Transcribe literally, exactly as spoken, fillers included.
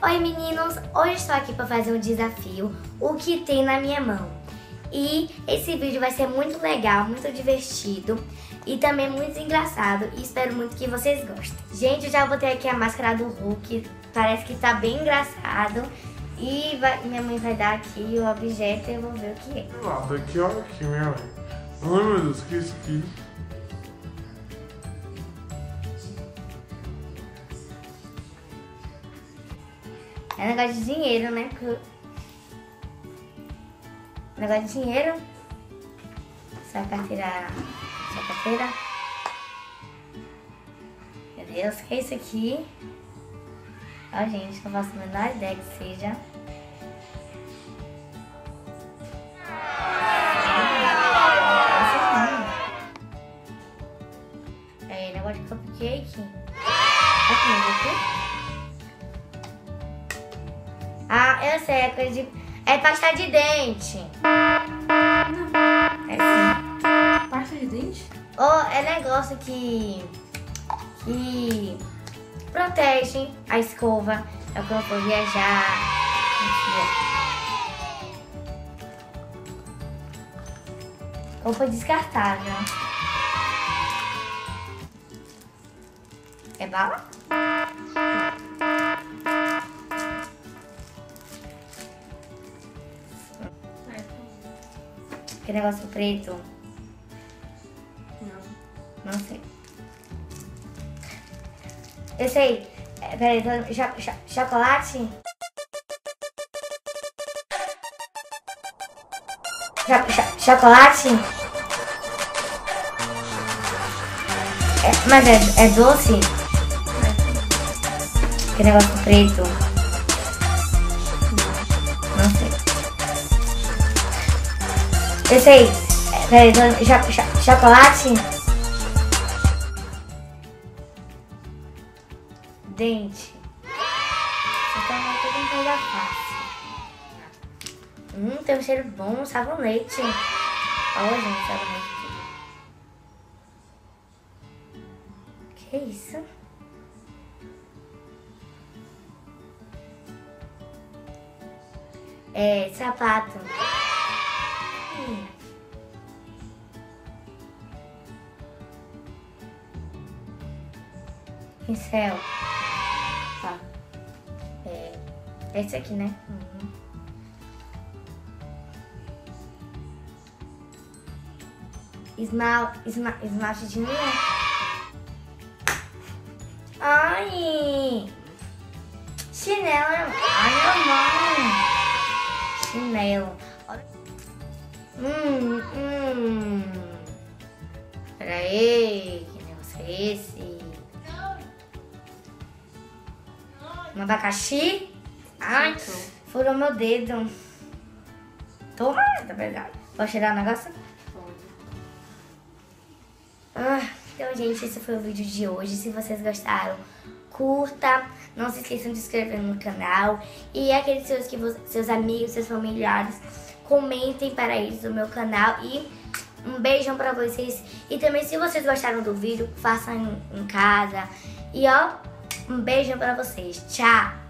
Oi meninos, hoje estou aqui para fazer um desafio, o que tem na minha mão. E esse vídeo vai ser muito legal, muito divertido e também muito engraçado e espero muito que vocês gostem. Gente, eu já botei aqui a máscara do Hulk, parece que tá bem engraçado. E vai, minha mãe vai dar aqui o objeto e eu vou ver o que é. Ah, daqui, olha aqui, minha mãe. Ai meu Deus, que é isso aqui? É negócio de dinheiro, né? Negócio de dinheiro. Sua carteira. Sua carteira. Meu Deus, o que é isso aqui? Ó, gente, não faço a menor ideia que seja. É negócio de cupcake. Aqui. Ah, eu sei, é coisa de... É pasta de dente. Não. É sim. Pasta de dente? Ou é negócio que... Que... protege a escova. É quando eu for viajar. Roupa descartável. É bala? Que negócio preto? Não. Não sei. Eu sei. É, peraí, cho cho chocolate? Cho cho chocolate? É, mas é, é doce? Que negócio preto? Não sei. Eu sei. É, peraí, cho cho chocolate? Dente. Você tá tudo coisa fácil. Hum, tem um cheiro bom, sabonete. Olha, gente, sabonete. Que isso? É, sapato. Hum. Pincel. Tá. É, esse aqui, né? Uhum. Esmal, esma, esmalte de unha. Ai! Chinelo. Ai, meu mão. Chinelo. Hum, hum. Peraí, que negócio é esse? Um abacaxi? Ai, furou meu dedo. Toma, tá verdade. Posso tirar o negócio? Pode. Ah, então, gente, esse foi o vídeo de hoje. Se vocês gostaram, curta. Não se esqueçam de se inscrever no canal. E aqueles seus, que você, seus amigos, seus familiares, comentem para eles no meu canal. E um beijão pra vocês. E também, se vocês gostaram do vídeo, façam em, em casa. E ó, um beijão pra vocês. Tchau!